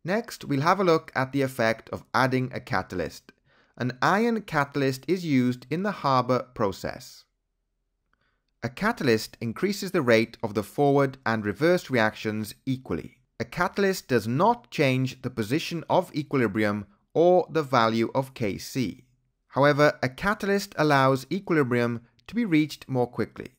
Next, we'll have a look at the effect of adding a catalyst. An ion catalyst is used in the Haber process. A catalyst increases the rate of the forward and reverse reactions equally. A catalyst does not change the position of equilibrium or the value of Kc. However, a catalyst allows equilibrium to be reached more quickly.